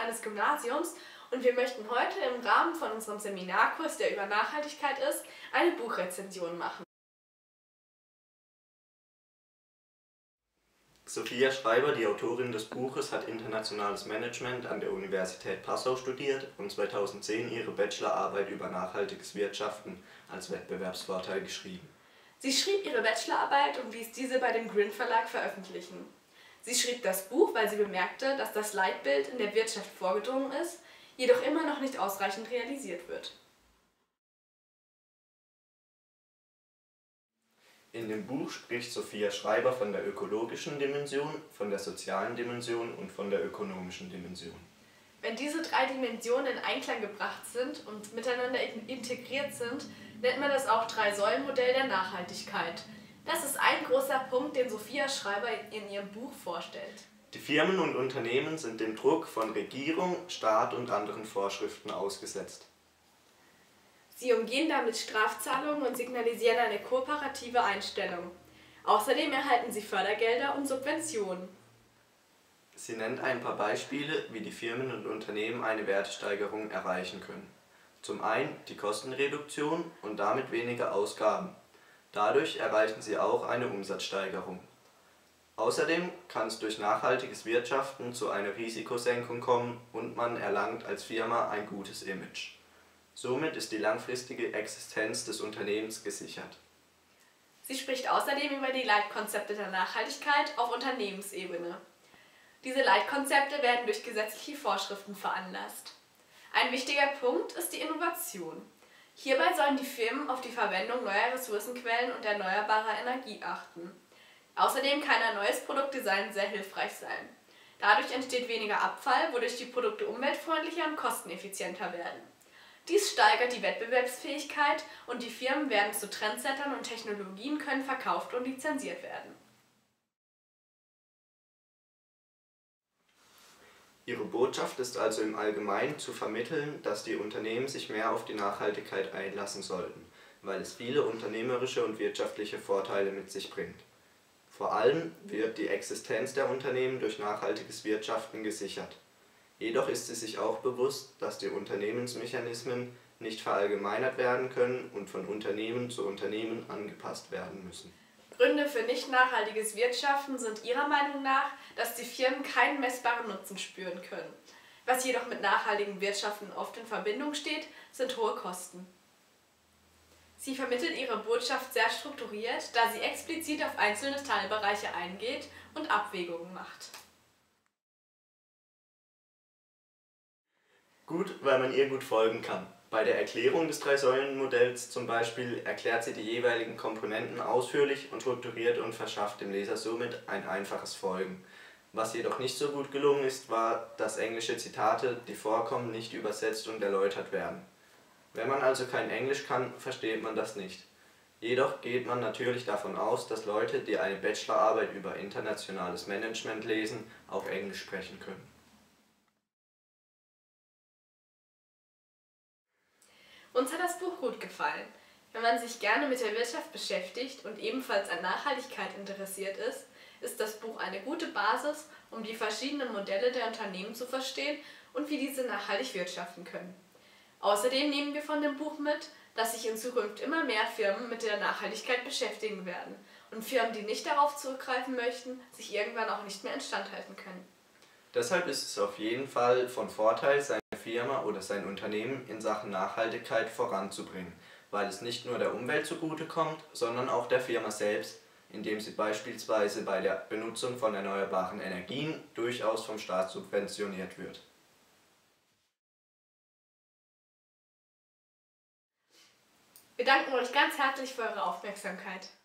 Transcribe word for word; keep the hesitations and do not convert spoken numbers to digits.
eines Gymnasiums und wir möchten heute im Rahmen von unserem Seminarkurs, der über Nachhaltigkeit ist, eine Buchrezension machen. Sophia Schreiber, die Autorin des Buches, hat Internationales Management an der Universität Passau studiert und zweitausendzehn ihre Bachelorarbeit über nachhaltiges Wirtschaften als Wettbewerbsvorteil geschrieben. Sie schrieb ihre Bachelorarbeit und ließ diese bei dem Grin Verlag veröffentlichen. Sie schrieb das Buch, weil sie bemerkte, dass das Leitbild in der Wirtschaft vorgedrungen ist, jedoch immer noch nicht ausreichend realisiert wird. In dem Buch spricht Sophia Schreiber von der ökologischen Dimension, von der sozialen Dimension und von der ökonomischen Dimension. Wenn diese drei Dimensionen in Einklang gebracht sind und miteinander integriert sind, nennt man das auch Drei-Säulen-Modell der Nachhaltigkeit. Das ist ein großer Punkt, den Sophia Schreiber in ihrem Buch vorstellt. Die Firmen und Unternehmen sind dem Druck von Regierung, Staat und anderen Vorschriften ausgesetzt. Sie umgehen damit Strafzahlungen und signalisieren eine kooperative Einstellung. Außerdem erhalten sie Fördergelder und Subventionen. Sie nennt ein paar Beispiele, wie die Firmen und Unternehmen eine Wertesteigerung erreichen können. Zum einen die Kostenreduktion und damit weniger Ausgaben. Dadurch erreichen sie auch eine Umsatzsteigerung. Außerdem kann es durch nachhaltiges Wirtschaften zu einer Risikosenkung kommen und man erlangt als Firma ein gutes Image. Somit ist die langfristige Existenz des Unternehmens gesichert. Sie spricht außerdem über die Leitkonzepte der Nachhaltigkeit auf Unternehmensebene. Diese Leitkonzepte werden durch gesetzliche Vorschriften veranlasst. Ein wichtiger Punkt ist die Innovation. Hierbei sollen die Firmen auf die Verwendung neuer Ressourcenquellen und erneuerbarer Energie achten. Außerdem kann ein neues Produktdesign sehr hilfreich sein. Dadurch entsteht weniger Abfall, wodurch die Produkte umweltfreundlicher und kosteneffizienter werden. Dies steigert die Wettbewerbsfähigkeit und die Firmen werden zu Trendsettern und Technologien können verkauft und lizenziert werden. Ihre Botschaft ist also im Allgemeinen zu vermitteln, dass die Unternehmen sich mehr auf die Nachhaltigkeit einlassen sollten, weil es viele unternehmerische und wirtschaftliche Vorteile mit sich bringt. Vor allem wird die Existenz der Unternehmen durch nachhaltiges Wirtschaften gesichert. Jedoch ist sie sich auch bewusst, dass die Unternehmensmechanismen nicht verallgemeinert werden können und von Unternehmen zu Unternehmen angepasst werden müssen. Gründe für nicht nachhaltiges Wirtschaften sind ihrer Meinung nach, dass die Firmen keinen messbaren Nutzen spüren können. Was jedoch mit nachhaltigem Wirtschaften oft in Verbindung steht, sind hohe Kosten. Sie vermittelt ihre Botschaft sehr strukturiert, da sie explizit auf einzelne Teilbereiche eingeht und Abwägungen macht. Gut, weil man ihr gut folgen kann. Bei der Erklärung des Drei-Säulen-Modells zum Beispiel erklärt sie die jeweiligen Komponenten ausführlich und strukturiert und verschafft dem Leser somit ein einfaches Folgen. Was jedoch nicht so gut gelungen ist, war, dass englische Zitate, die vorkommen, nicht übersetzt und erläutert werden. Wenn man also kein Englisch kann, versteht man das nicht. Jedoch geht man natürlich davon aus, dass Leute, die eine Bachelorarbeit über internationales Management lesen, auch Englisch sprechen können. Uns hat das Buch gut gefallen. Wenn man sich gerne mit der Wirtschaft beschäftigt und ebenfalls an Nachhaltigkeit interessiert ist, ist das Buch eine gute Basis, um die verschiedenen Modelle der Unternehmen zu verstehen und wie diese nachhaltig wirtschaften können. Außerdem nehmen wir von dem Buch mit, dass sich in Zukunft immer mehr Firmen mit der Nachhaltigkeit beschäftigen werden und Firmen, die nicht darauf zurückgreifen möchten, sich irgendwann auch nicht mehr instand halten können. Deshalb ist es auf jeden Fall von Vorteil, seine Firma oder sein Unternehmen in Sachen Nachhaltigkeit voranzubringen, weil es nicht nur der Umwelt zugutekommt, sondern auch der Firma selbst, indem sie beispielsweise bei der Benutzung von erneuerbaren Energien durchaus vom Staat subventioniert wird. Wir danken euch ganz herzlich für eure Aufmerksamkeit.